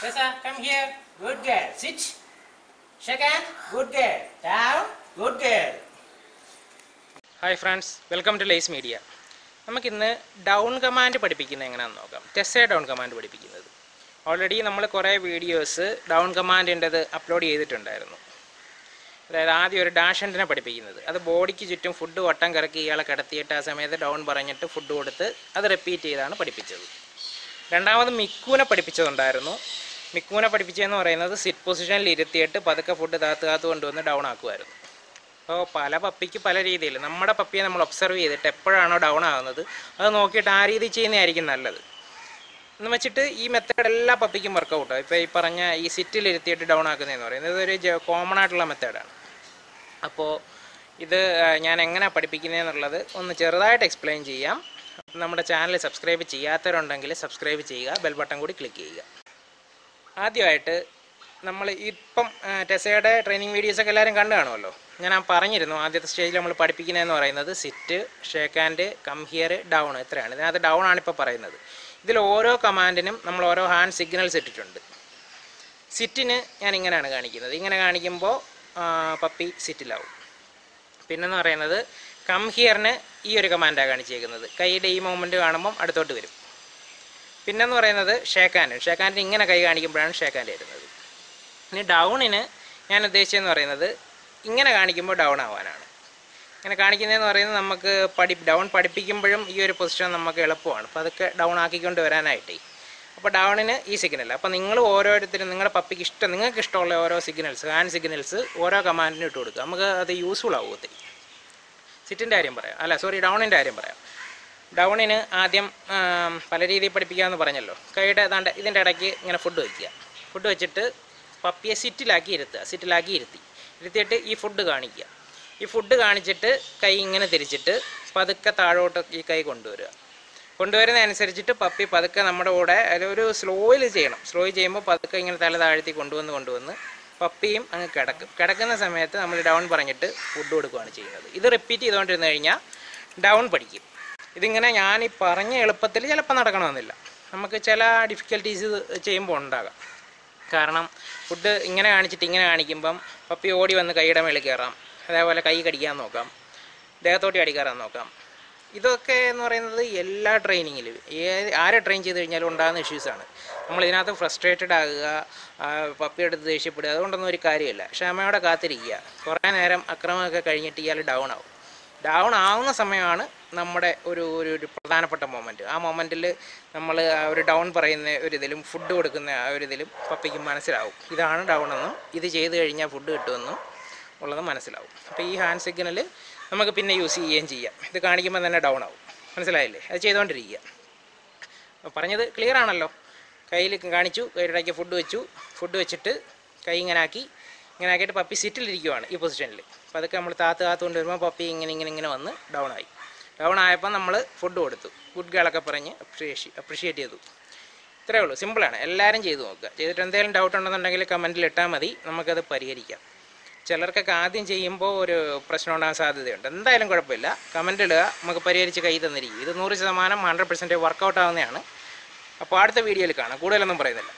Tessa, come here. Good girl. Sit. Shake hand. Good girl. Down. Good girl. Hi friends, welcome to Lace Media. നമുക്കിന്ന് down command പഠിപ്പിക്കുന്നത് എങ്ങനെയാണെന്ന് നോക്കാം. ടെസ്സ down command പഠിപ്പിക്കുന്നത്. Already നമ്മൾ കുറേ വീഡിയോസ് ഡൗൺ കമാൻഡിൻ്റെത് അപ്ലോഡ് ചെയ്തിട്ടുണ്ടായിരുന്നു. അതായത് ആദ്യം ഒരു ഡാഷൻറ്റിനെ പഠിപ്പിക്കുന്നത്, അത് ബോഡിക്ക് ചുറ്റും ഫുഡ് വട്ടം കറക്കി ഇയാളെ കിടത്തിയിട്ട് ആ സമയത്ത് ഡൗൺ പറഞ്ഞിട്ട് ഫുഡ് കൊടുത്ത് അത് റിപ്പീറ്റ് ചെയ്താണ് പഠിപ്പിച്ചത്. രണ്ടാമത് മിക്കൂനെ പഠിപ്പിച്ചതുണ്ടായിരുന്നു. മിക്കൂനെ പഠിപ്പിച്ചതെന്ന് പറയുന്നത് സിറ്റ് പൊസിഷനിൽ ഇരുത്തിയിട്ട് പതുക്കെ ഫുഡ് താത്ത് കൊണ്ടുവന്ന് ഡൗൺ ആക്കുമായിരുന്നു. അപ്പോൾ പല പപ്പിക്ക് പല രീതിയിൽ, നമ്മുടെ പപ്പിയെ നമ്മൾ ഒബ്സർവ് ചെയ്തിട്ട് എപ്പോഴാണോ ഡൗൺ ആകുന്നത് അത് നോക്കിയിട്ട് ആ രീതി ചെയ്യുന്നതായിരിക്കും നല്ലത് എന്ന് വെച്ചിട്ട് ഈ മെത്തേഡ് എല്ലാ പപ്പിക്കും വർക്കൗട്ടാണ്. ഇപ്പോൾ ഈ പറഞ്ഞ ഈ സിറ്റിലിരുത്തിയിട്ട് ഡൗൺ ആക്കുന്നതെന്ന് പറയുന്നത് ഇതൊരു കോമൺ ആയിട്ടുള്ള മെത്തേഡാണ്. അപ്പോൾ ഇത് ഞാൻ എങ്ങനെ പഠിപ്പിക്കുന്നതെന്നുള്ളത് ഒന്ന് ചെറുതായിട്ട് എക്സ്പ്ലെയിൻ ചെയ്യാം. നമ്മുടെ ചാനൽ സബ്സ്ക്രൈബ് ചെയ്യാത്തവരുണ്ടെങ്കിൽ സബ്സ്ക്രൈബ് ചെയ്യുക, ബെൽ ബട്ടൺ കൂടി ക്ലിക്ക് ചെയ്യുക. ആദ്യമായിട്ട് നമ്മൾ ഇപ്പം ടെസ്സയുടെ ട്രെയിനിങ് വീഡിയോസൊക്കെ എല്ലാവരും കണ്ടു കാണുമല്ലോ. ഞാൻ പറഞ്ഞിരുന്നു ആദ്യത്തെ സ്റ്റേജിൽ നമ്മൾ പഠിപ്പിക്കുന്നതെന്ന് പറയുന്നത് sit, shake hand, come here, down, ഇത്രയാണ്. ഇതിനകത്ത് ഡൗൺ ആണ് ഇപ്പോൾ പറയുന്നത്. ഇതിൽ ഓരോ കമാൻഡിനും നമ്മൾ ഓരോ ഹാൻഡ് സിഗ്നൽസ് ഇട്ടിട്ടുണ്ട്. സിറ്റിന് ഞാൻ ഇങ്ങനെയാണ് കാണിക്കുന്നത്. ഇങ്ങനെ കാണിക്കുമ്പോൾ പപ്പി സിറ്റിലാവും. പിന്നെന്ന് പറയുന്നത് കം ഹിയറിന് ഈ ഒരു കമാൻഡാണ് കാണിച്ചേക്കുന്നത്. കൈയുടെ ഈ മൂവ്മെൻറ്റ് കാണുമ്പം അടുത്തോട്ട് വരും. പിന്നെന്ന് പറയുന്നത് ഷേക്ക് ഹാൻഡിന് ഇങ്ങനെ കൈ കാണിക്കുമ്പോഴാണ് ഷേക്ക് ഹാൻഡ് വരുന്നത്. ഇനി ഡൗണിന് ഞാൻ ഉദ്ദേശിച്ചതെന്ന് പറയുന്നത് ഇങ്ങനെ കാണിക്കുമ്പോൾ ഡൗൺ ആവാനാണ്. ഇങ്ങനെ കാണിക്കുന്നതെന്ന് പറയുന്നത് നമുക്ക് ഡൗൺ പഠിപ്പിക്കുമ്പോഴും ഈ ഒരു പൊസിഷൻ നമുക്ക് എളുപ്പമാണ്. അപ്പോൾ അതൊക്കെ ഡൗൺ ആക്കിക്കൊണ്ട് വരാനായിട്ടേ. അപ്പോൾ ഡൗണിന് ഈ സിഗ്നൽ. അപ്പോൾ നിങ്ങൾ ഓരോരുത്തരും നിങ്ങളുടെ പപ്പിക്ക് നിങ്ങൾക്ക് ഇഷ്ടമുള്ള ഓരോ സിഗ്നൽസ്, ഹാൻഡ് സിഗ്നൽസ് ഓരോ കമാൻഡിനും ഇട്ട് കൊടുക്കുക. നമുക്ക് അത് യൂസ്ഫുൾ ആവും ഒത്തിരി. സിറ്റിൻ്റെ കാര്യം പറയാം, ഡൗണിൻ്റെ കാര്യം പറയാം. ഡൗണിന് ആദ്യം പല രീതിയിൽ പഠിപ്പിക്കാമെന്ന് പറഞ്ഞല്ലോ. കൈയുടെ ഇതിൻ്റെ ഇടയ്ക്ക് ഇങ്ങനെ ഫുഡ് വയ്ക്കുക. ഫുഡ് വെച്ചിട്ട് പപ്പിയെ സിറ്റിലാക്കി ഇരുത്തിയിട്ട് ഈ ഫുഡ് കാണിക്കുക. ഈ ഫുഡ് കാണിച്ചിട്ട് കൈ ഇങ്ങനെ തിരിച്ചിട്ട് പതുക്കെ താഴോട്ട് ഈ കൈ കൊണ്ടുവരുന്നതനുസരിച്ചിട്ട് പപ്പി പതുക്കെ നമ്മുടെ കൂടെ ഒരു സ്ലോയിൽ ചെയ്യണം. സ്ലോയിൽ ചെയ്യുമ്പോൾ പതുക്കെ ഇങ്ങനെ തല താഴ്ത്തി കൊണ്ടുവന്ന് പപ്പിയും അങ്ങ് കിടക്കുന്ന സമയത്ത് നമ്മൾ ഡൗൺ പറഞ്ഞിട്ട് ഫുഡ് കൊടുക്കുകയാണ് ചെയ്യുന്നത്. ഇത് റിപ്പീറ്റ് ചെയ്തുകൊണ്ടിരുന്നു കഴിഞ്ഞാൽ ഡൗൺ പഠിക്കും. ഇതിങ്ങനെ ഞാൻ ഈ പറഞ്ഞ എളുപ്പത്തിൽ ചിലപ്പോൾ നടക്കണമെന്നില്ല. നമുക്ക് ചില ഡിഫിക്കൽട്ടീസ് ചെയ്യുമ്പോൾ ഉണ്ടാകാം. കാരണം ഫുഡ് ഇങ്ങനെ കാണിച്ചിട്ട് ഇങ്ങനെ കാണിക്കുമ്പം പപ്പി ഓടി വന്ന് കൈയുടെ മേളിൽ കയറാം. അതേപോലെ കൈ കടിക്കാൻ നോക്കാം, ദേഹത്തോട്ടി അടിക്കാറാൻ നോക്കാം. ഇതൊക്കെ എന്ന് പറയുന്നത് എല്ലാ ട്രെയിനിങ്ങിലും ആരെ ട്രെയിൻ ചെയ്ത് കഴിഞ്ഞാലും ഉണ്ടാകുന്ന ഇഷ്യൂസാണ്. നമ്മളിതിനകത്ത് ഫ്രസ്ട്രേറ്റഡ് ആകുക, പപ്പിയെടുത്ത് ദേഷ്യപ്പെടുക, അതുകൊണ്ടൊന്നും ഒരു കാര്യമില്ല. ക്ഷമയോടെ കാത്തിരിക്കുക. കുറേ നേരം അക്രമമൊക്കെ കഴിഞ്ഞിട്ട് ഇയാൾ ഡൗൺ ആവുന്ന സമയമാണ് നമ്മുടെ ഒരു പ്രധാനപ്പെട്ട മൊമെൻറ്റ്. ആ മൊമെൻറ്റിൽ നമ്മൾ ഒരു ഡൗൺ പറയുന്ന ഒരിതിലും ഫുഡ് കൊടുക്കുന്ന ആ ഒരിതിലും പപ്പിക്ക് മനസ്സിലാവും ഇതാണ് ഡൗൺ എന്നും ഇത് ചെയ്ത് കഴിഞ്ഞാൽ ഫുഡ് കിട്ടുമെന്നും ഉള്ളത് മനസ്സിലാവും. അപ്പോൾ ഈ ഹാൻഡ് സിഗ്നൽ നമുക്ക് പിന്നെ യൂസ് ചെയ്യുകയും ചെയ്യാം. ഇത് കാണിക്കുമ്പോൾ തന്നെ ഡൗൺ ആവും. മനസ്സിലായില്ലേ? അത് ചെയ്തുകൊണ്ടിരിക്കുക. പറഞ്ഞത് ക്ലിയർ ആണല്ലോ? കയ്യിൽ കാണിച്ചു, കൈയിടയ്ക്ക് ഫുഡ് വെച്ചിട്ട് കൈ ഇങ്ങനെ ആക്കിയിട്ട് പപ്പി സിറ്റിലിരിക്കുവാണ് ഈ പൊസിഷനിൽ. അപ്പോൾ അതൊക്കെ നമ്മൾ താത്ത് കൊണ്ട് വരുമ്പോൾ പപ്പി ഇങ്ങനെ വന്ന് ഡൗൺ ആയപ്പോൾ നമ്മൾ ഫുഡ് കൊടുത്തു, ഗുഡ് ഗേളൊക്കെ പറഞ്ഞ് അപ്രീഷിയേറ്റ് ചെയ്തു. ഇത്രയേ ഉള്ളൂ. സിമ്പിളാണ്. എല്ലാവരും ചെയ്തു നോക്കുക. ചെയ്തിട്ട് എന്തെങ്കിലും ഡൗട്ട് ഉണ്ടെന്നുണ്ടെങ്കിൽ കമൻറ്റിൽ ഇട്ടാൽ മതി, നമുക്കത് പരിഹരിക്കാം. ചിലർക്കൊക്കെ ആദ്യം ചെയ്യുമ്പോൾ ഒരു പ്രശ്നം ഉണ്ടാകാൻ സാധ്യതയുണ്ട്. എന്തായാലും കുഴപ്പമില്ല, കമൻ്റ് ഇടുക, നമുക്ക് പരിഹരിച്ച് കൈ തന്നിരിക്കും. ഇത് 100% 100% വർക്കൗട്ട് ആവുന്നതാണ്. അപ്പോൾ അടുത്ത വീഡിയോയിൽ കാണാം. കൂടുതലൊന്നും പറയുന്നില്ല.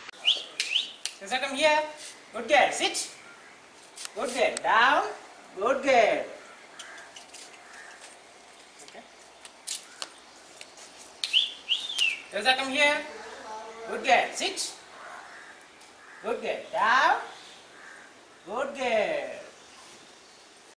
Good girl, sit. Good girl, down. Good girl. Okay. Tessa, come here. Good girl, sit. Good girl, down.